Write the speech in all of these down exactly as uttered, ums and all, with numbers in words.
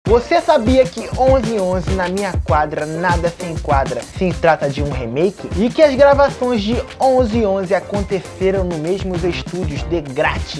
Você sabia que onze onze na minha quadra nada se enquadra se trata de um remake? E que as gravações de onze onze aconteceram nos mesmos estúdios de grátis?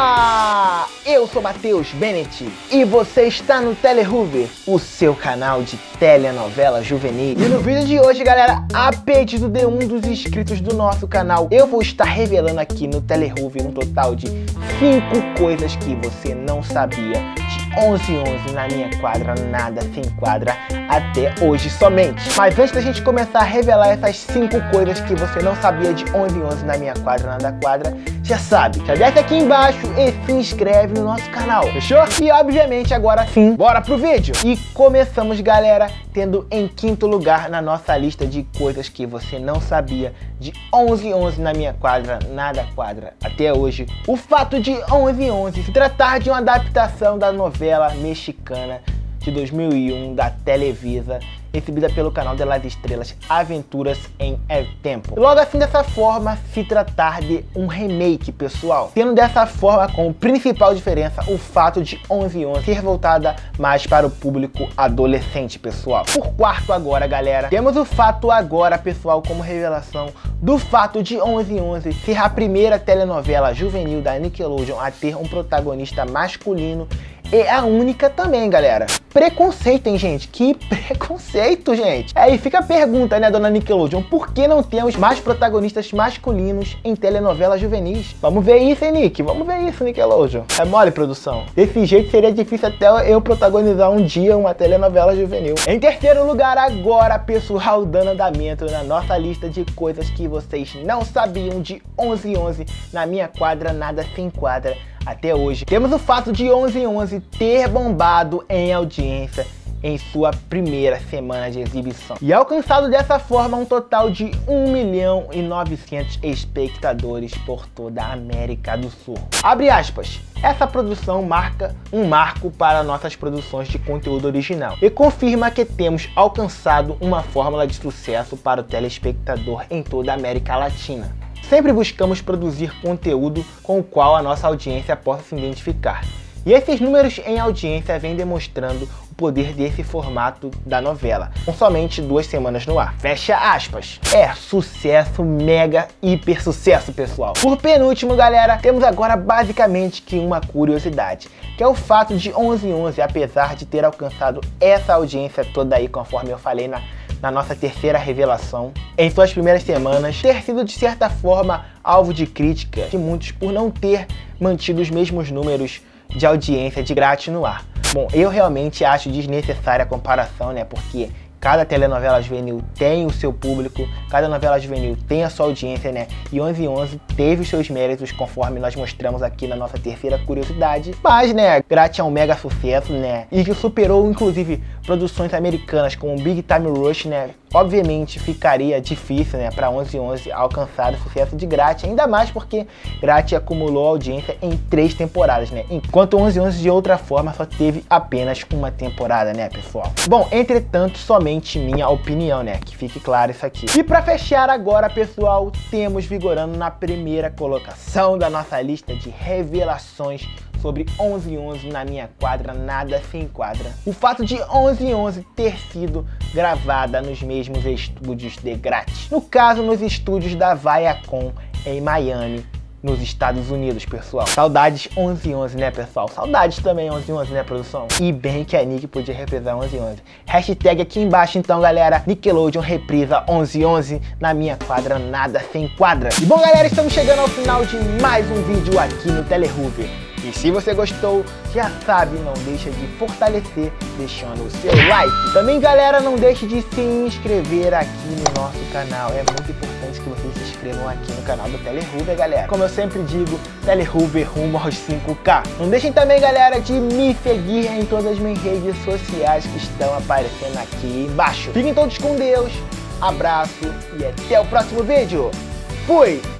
Olá! Eu sou Matheus Bennett e você está no Telehoover, o seu canal de telenovela juvenil. E no vídeo de hoje, galera, a pedido de um dos inscritos do nosso canal, eu vou estar revelando aqui no Telehoover um total de cinco coisas que você não sabia de onze onze na minha quadra nada se enquadra até hoje somente. Mas antes da gente começar a revelar essas cinco coisas que você não sabia de onze onze na minha quadra nada quadra, já sabe, já desce aqui embaixo e se inscreve no nosso canal, fechou? E obviamente agora sim, bora pro vídeo! E começamos, galera, tendo em quinto lugar na nossa lista de coisas que você não sabia de onze onze na minha quadra nada quadra até hoje, o fato de onze onze se tratar de uma adaptação da novela mexicana de dois mil e um da Televisa, exibida pelo canal de las Estrelas Aventuras em El Tempo. Logo assim, dessa forma, se tratar de um remake, pessoal. Tendo dessa forma como principal diferença o fato de onze onze ser voltada mais para o público adolescente, pessoal. Por quarto agora, galera, temos o fato agora, pessoal, como revelação do fato de onze onze ser a primeira telenovela juvenil da Nickelodeon a ter um protagonista masculino e a única também, galera. Preconceito, hein, gente? Que preconceito, gente. Aí fica a pergunta, né, dona Nickelodeon, por que não temos mais protagonistas masculinos em telenovelas juvenis? Vamos ver isso, hein, Nick? Vamos ver isso, Nickelodeon. É mole, produção. Desse jeito seria difícil até eu protagonizar um dia uma telenovela juvenil. Em terceiro lugar agora, pessoal, dando andamento na nossa lista de coisas que vocês não sabiam de onze onze na minha quadra nada se enquadra até hoje. Temos o fato de onze onze ter bombado em audiência em sua primeira semana de exibição e alcançado dessa forma um total de um milhão e novecentos espectadores por toda a América do Sul. Abre aspas. Essa produção marca um marco para nossas produções de conteúdo original e confirma que temos alcançado uma fórmula de sucesso para o telespectador em toda a América Latina. Sempre buscamos produzir conteúdo com o qual a nossa audiência possa se identificar. E esses números em audiência vêm demonstrando o poder desse formato da novela, com somente duas semanas no ar. Fecha aspas. É sucesso, mega, hiper sucesso, pessoal. Por penúltimo, galera, temos agora basicamente que uma curiosidade, que é o fato de onze onze, apesar de ter alcançado essa audiência toda aí, conforme eu falei na na nossa terceira revelação, em suas primeiras semanas, ter sido de certa forma alvo de crítica de muitos por não ter mantido os mesmos números de audiência de grátis no ar. Bom, eu realmente acho desnecessária a comparação, né, porque cada telenovela juvenil tem o seu público, cada novela juvenil tem a sua audiência, né? E onze onze teve os seus méritos, conforme nós mostramos aqui na nossa terceira curiosidade. Mas, né, grátis é um mega sucesso, né? E que superou, inclusive, produções americanas como Big Time Rush, né? Obviamente ficaria difícil, né, para onze onze alcançar o sucesso de grátis, ainda mais porque grátis acumulou audiência em três temporadas, né? Enquanto onze onze de outra forma só teve apenas uma temporada, né, pessoal? Bom, entretanto, somente minha opinião, né? Que fique claro isso aqui. E para fechar agora, pessoal, temos vigorando na primeira colocação da nossa lista de revelações sobre onze onze na minha quadra nada se enquadra o fato de onze onze ter sido gravada nos mesmos estúdios de grátis. No caso, nos estúdios da Viacom em Miami, nos Estados Unidos, pessoal. Saudades onze onze, né, pessoal? Saudades também onze onze, né, produção? E bem que a Nick podia reprisar onze onze. Hashtag aqui embaixo, então, galera. Nickelodeon reprisa onze onze na minha quadra nada se enquadra. E bom, galera, estamos chegando ao final de mais um vídeo aqui no Telehoover. E se você gostou, já sabe, não deixa de fortalecer deixando o seu like. Também, galera, não deixe de se inscrever aqui no nosso canal. É muito importante que vocês se inscrevam aqui no canal do Telehoover, galera. Como eu sempre digo, Telehoover rumo aos cinco K. Não deixem também, galera, de me seguir em todas as minhas redes sociais que estão aparecendo aqui embaixo. Fiquem todos com Deus, abraço e até o próximo vídeo. Fui!